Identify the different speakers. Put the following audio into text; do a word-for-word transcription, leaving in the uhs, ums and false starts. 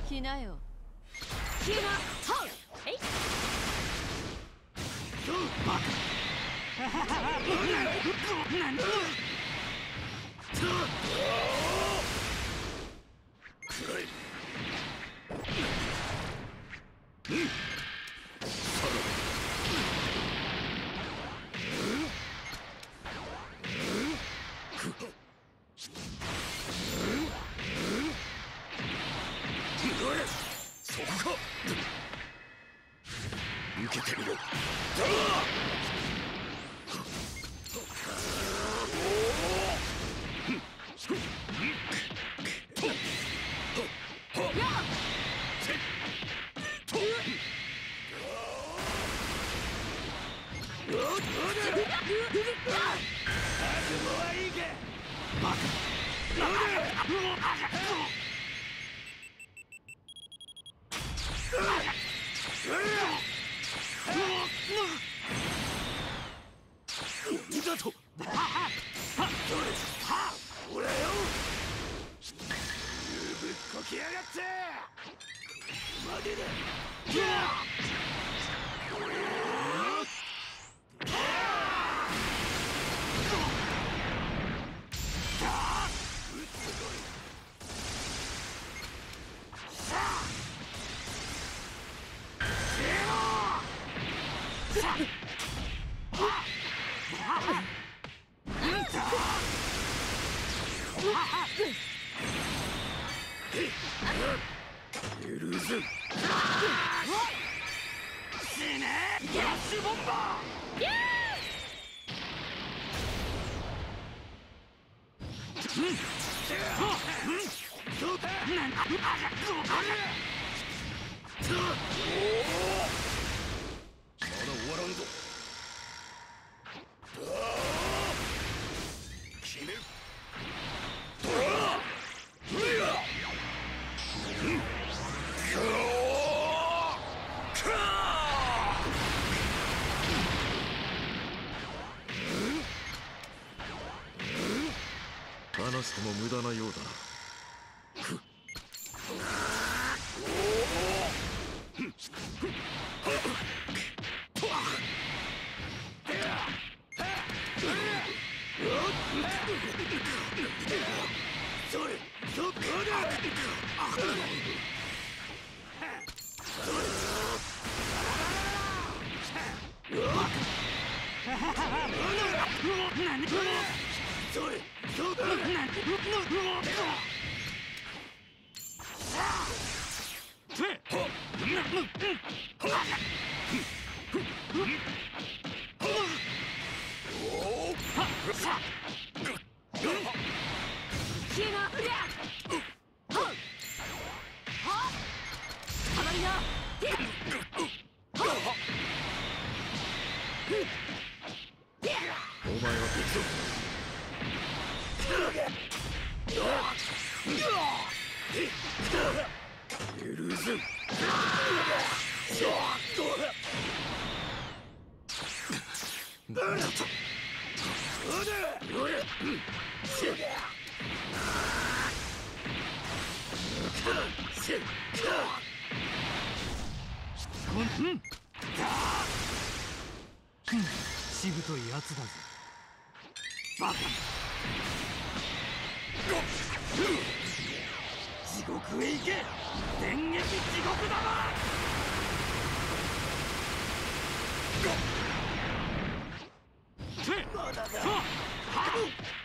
Speaker 1: 来なよ。来な。はっ。えい。どうバカ。なんだ。暗い。うん。そこか。受けてみろ。だとほらよ、ぶっこきやがってまでだ。許ずん。死ねー！ガスボンバー！イエーイ！うん。うん。そうだ。なんだ。まだ終わらんぞ。決める。話しても無駄なようだな。それ、そこだ。それ、そこだ。お前は別だ。許ずん。なんだと。しぶといやつだぜ。バカ。地獄へ行け。電撃地獄玉。まだだ。